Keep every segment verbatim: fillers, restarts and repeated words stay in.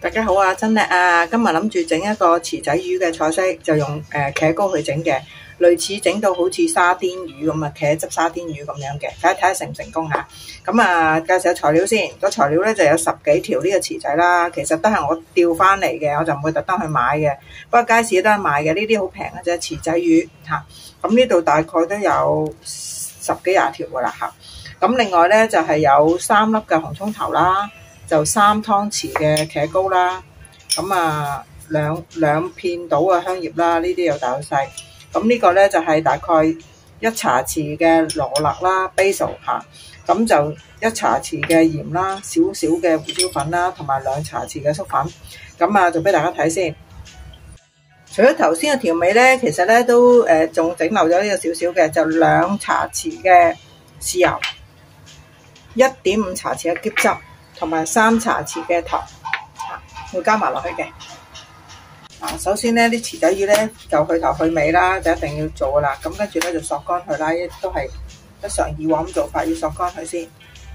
大家好啊，真叻啊！今日諗住整一個池仔魚嘅菜式，就用誒茄膏去整嘅，類似整到好似沙甸魚咁啊，茄汁沙甸魚咁樣嘅，睇下睇下成唔成功嚇。咁啊，介紹下材料先。個材料咧就有十幾條呢個池仔啦，其實都係我釣翻嚟嘅，我就唔會特登去買嘅。不過街市都係賣嘅，呢啲好平嘅啫，池仔魚嚇。咁呢度大概都有十幾廿條噶啦嚇。咁另外咧就係有三粒嘅紅葱頭啦。就三湯匙嘅茄膏啦，咁啊兩兩片到嘅香葉啦，呢啲有大有細。咁呢個咧就係大概一茶匙嘅羅勒啦 basil 嚇，咁就一茶匙嘅鹽啦，少少嘅胡椒粉啦，同埋兩茶匙嘅粟粉。咁啊，做俾大家睇先。除咗頭先嘅調味咧，其實咧都誒仲整漏咗呢個少少嘅，就兩茶匙嘅豉油，一點五茶匙嘅桔汁。同埋三茶匙嘅糖，會加埋落去嘅。啊，首先咧啲池仔魚咧就去頭去尾啦，就一定要做噶啦。咁跟住咧就索乾佢啦，亦都係一常以往咁做法，要索乾佢先。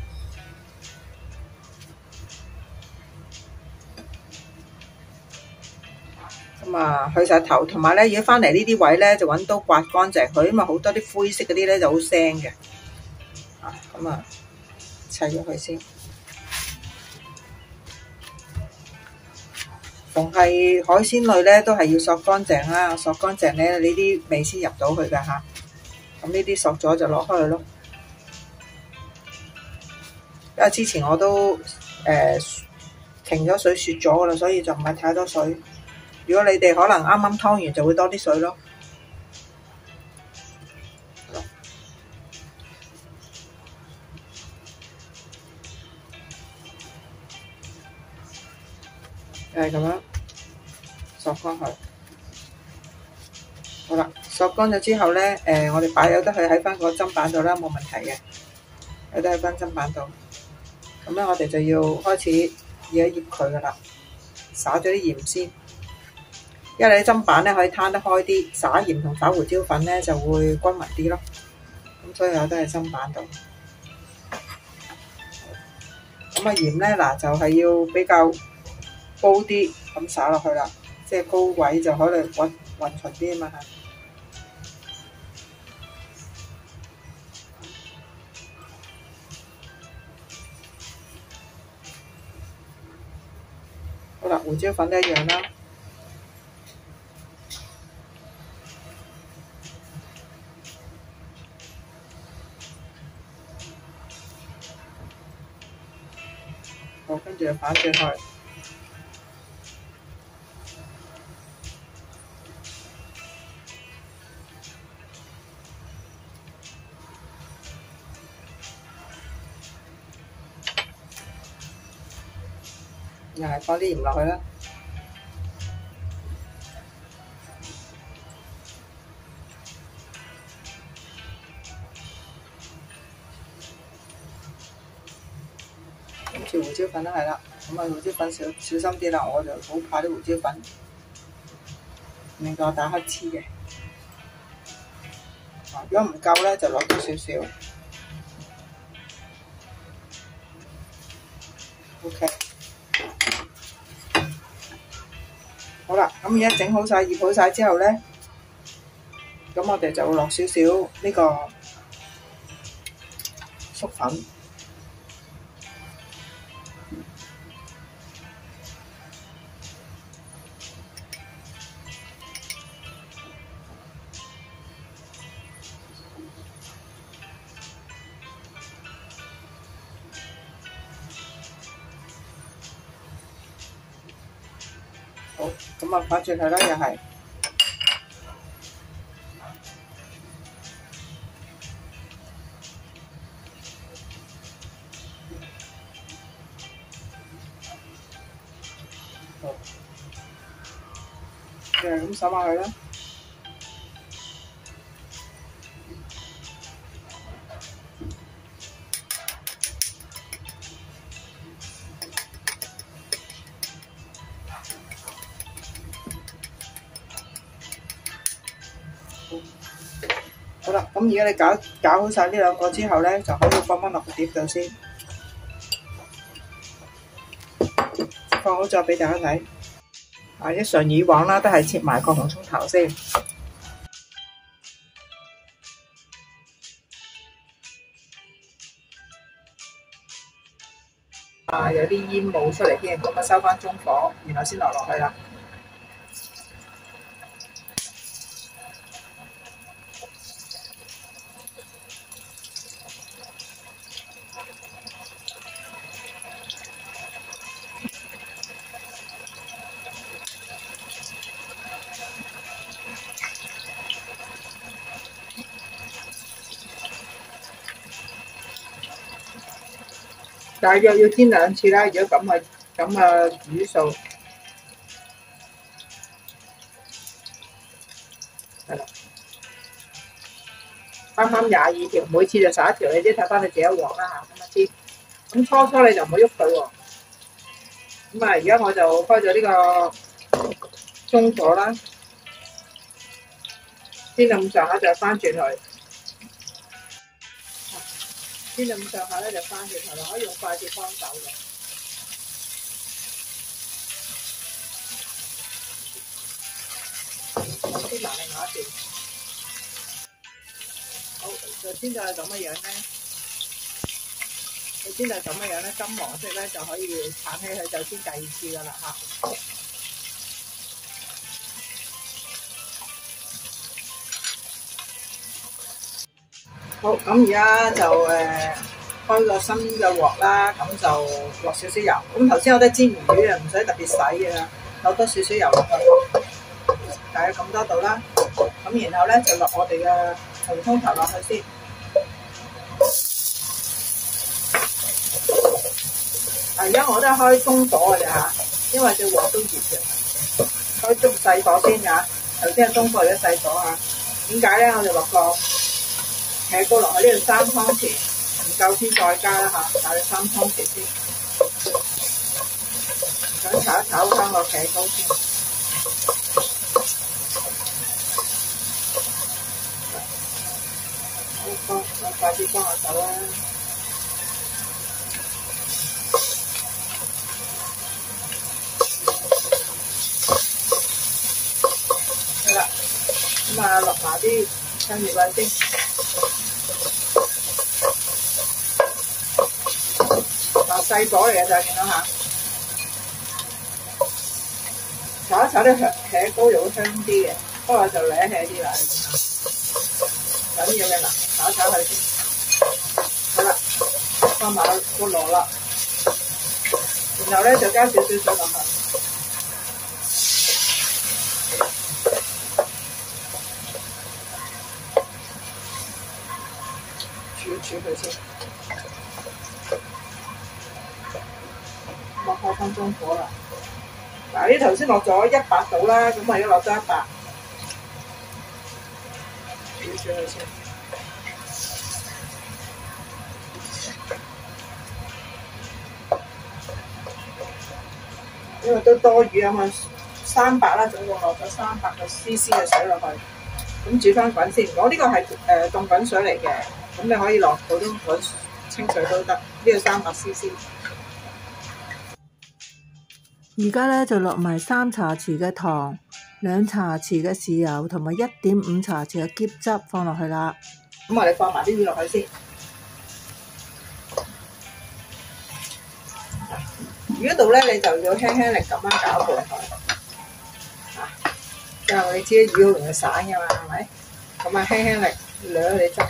咁啊，去晒頭，同埋咧，如果翻嚟呢啲位咧，就揾刀刮乾淨佢，因為好多啲灰色嗰啲咧就好腥嘅。啊，咁啊，砌咗佢先。逢係海鮮類咧，都係要索乾淨啦，索乾淨咧，呢啲味先入到去㗎吓。咁呢啲索咗就攞開去咯。因為之前我都誒停咗水雪咗噶啦，所以就唔係太多水。如果你哋可能啱啱湯完，就會多啲水咯。就係咁樣索乾佢。好啦，索乾咗之後咧，誒我哋擺有得去喺翻個砧板度啦，冇問題嘅，有得喺翻砧板度。咁咧，我哋就要開始醃一醃佢噶啦，灑咗啲鹽先，因為你砧板咧可以攤得開啲，灑鹽同灑胡椒粉咧就會均勻啲咯。咁所以有得喺砧板度。咁啊鹽咧嗱就係要比較高啲咁灑落去啦，即係高位就可能混混勻啲啊嘛嚇。好啦，胡椒粉都一樣啦。好，跟住就反轉去。又係放啲鹽落去啦，跟住胡椒粉都係啦，咁啊胡椒粉小小心啲啦，我就好怕啲胡椒粉令到我打乞嗤嘅。如果唔夠咧，就落多少少。OK。好啦，咁而家整好晒、醃好晒之後咧，咁我哋就會落少少呢個粟粉，好，咁啊反轉佢啦，又係。好，誒咁手埋佢啦。好啦，咁而家你搞搞好晒呢兩個之後咧，就可以放翻落個碟度先。 放好咗俾大家睇。啊，一常以往啦，都係切埋個紅葱頭先。啊，有啲煙霧出嚟添，咁啊收翻中火，然後先落落去啦。大約要煎兩次啦，如果咁嘅咁嘅魚數，係啦，啱啱廿二條，每次就十一條，你啲睇翻你自己鑊啦嚇，咁一啲。咁初初你就唔好喐佢喎。咁啊，而家我就開咗呢個中火啦，煎到咁上下就翻轉佢。煎到咁上下咧就翻轉頭啦，可以用筷子幫手嘅。咁煎埋另外一邊。好，就煎到係咁嘅樣咧。佢煎到係咁嘅樣咧，金黃色咧就可以鏟起佢，就煎第二次噶啦嚇。好，咁而家就誒、呃、開個新嘅鑊啦，咁就落少少油。咁頭先我都煎魚啊，唔使特別洗嘅啦，落多少少油落去，大約咁多度啦。咁然後咧就落我哋嘅紅葱頭落去先。啊，而家我都係開中火嘅啫嚇，因為隻鑊都熱嘅，開中細火先㗎。頭先係中火，而家細火啊。點解咧？我哋落個茄膏落去呢度三湯匙，唔夠先再加啦嚇，大約三湯匙先。想炒一炒翻個茄膏先。好，幫我快啲幫我手啦。好啦，咁啊落埋啲香葉啦先。細火嚟嘅就見到嚇，炒一炒啲茄茄膏又會香啲嘅，不過就舐起啲啦，緊要嘅嗱，炒一炒佢先。好啦，放埋個羅勒，然後咧就加少少水落去，煮一煮佢先。我開翻中火啦。嗱，呢頭先落咗一百度啦，咁我而家落咗一百，煮煮佢先。因為都多魚啊嘛，三百啦，總共落咗三百個 C C 嘅水落去，咁煮翻滾先。我呢個係誒凍滾水嚟嘅，咁你可以落普通滾清水都得。呢個三百 C C。 而家咧就落埋三茶匙嘅糖、兩茶匙嘅豉油同埋一點五茶匙嘅椰汁放落去啦。 咁我哋放埋啲魚落去先。魚嗰度咧，你就要輕輕力咁樣攪拌佢。啊，因為你知啲魚好容易散嘅嘛，係咪？咁啊，輕輕力掠你汁。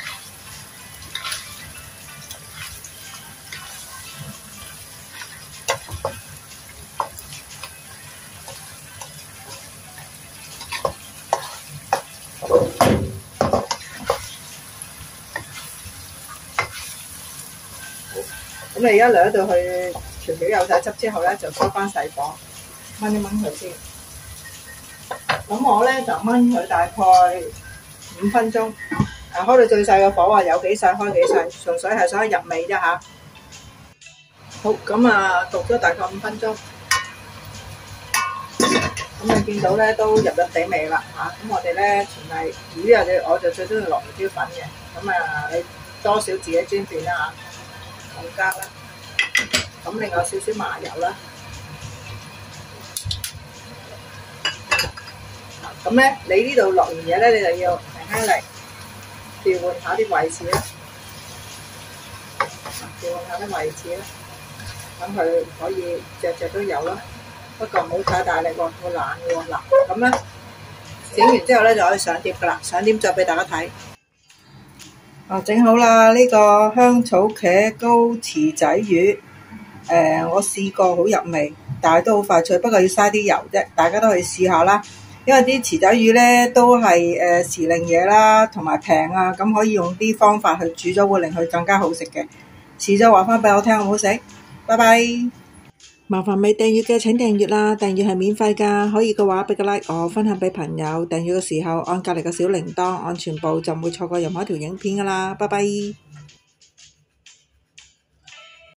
咁你而家掠到去調料有晒汁之後咧，就收翻細火，燜一燜佢先。咁我咧就燜佢大概五分鐘，誒開到最細嘅火啊，有幾細開幾細，純粹係想入味啫嚇。好，咁啊焗咗大概五分鐘，咁你見到咧都入入地味啦嚇。咁我哋咧全係魚啊，我就最中意落胡椒粉嘅。咁啊，你多少自己專便啦嚇。咁加啦，咁另外少少麻油啦， 咁咧，你呢度落完嘢咧，你就要輕輕嚟調換下啲位置啦，調換下啲位置啦，等佢可以隻隻都有啦。不過唔好太大力喎，好冷嘅喎。嗱，咁咧整完之後咧就可以上碟噶啦，上碟再俾大家睇。啊，整好啦！呢、這個香草茄膏池仔魚，誒、呃，我試過好入味，但係都好快脆，不過要嘥啲油啫。大家都可以試下啦，因為啲池仔魚咧都係誒、呃、時令嘢啦，同埋平啊，咁可以用啲方法去煮咗，會令佢更加好食嘅。試咗話翻俾我聽好唔好食？拜拜！ 麻煩未訂閱嘅請訂閱啦，訂閱係免費㗎，可以嘅話俾個 like 我，分享俾朋友。訂閱嘅時候按隔離嘅小鈴鐺，按全部就唔會錯過任何一條影片㗎啦。拜拜。